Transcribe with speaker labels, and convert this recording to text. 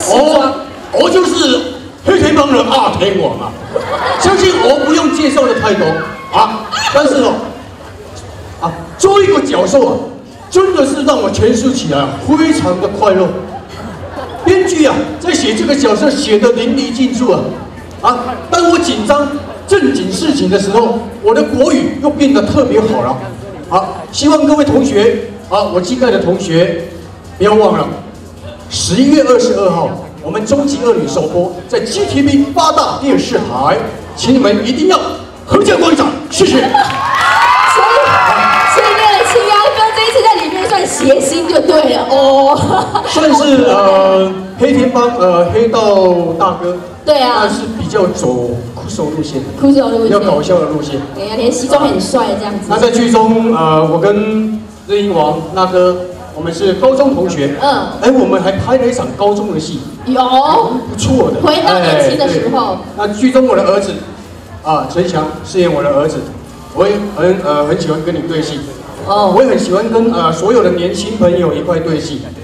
Speaker 1: 西装。
Speaker 2: 我就是黑田帮的阿天王啊！相信我不用介绍的太多啊，但是做一个角色啊，真的是让我诠释起来非常的快乐。编剧啊，在写这个角色写得淋漓尽致啊！当我紧张正经事情的时候，我的国语又变得特别好了。希望各位同学我敬爱的同学，不要忘了11月22号，我们终极恶女首播在 GTV 8大电视台，请你们一定要合家观赏，谢谢。
Speaker 1: 所以为了青鸭哥这一次在里面算谐星就对了哦。算
Speaker 2: 是黑田帮黑道大哥。
Speaker 1: 对啊。
Speaker 2: 但是比较走酷手路线，
Speaker 1: 酷手路线，
Speaker 2: 比较搞笑的路线。
Speaker 1: 哎呀，连西装很帅这样子。
Speaker 2: 那在剧中我跟日英王那哥，我们是高中同学。我们还拍了一场高中的戏。有。不错的。
Speaker 1: 回到年轻的时候。
Speaker 2: 那剧中我的儿子陈翔饰演我的儿子，我也很喜欢跟你对戏。我也很喜欢跟所有的年轻朋友一块对戏。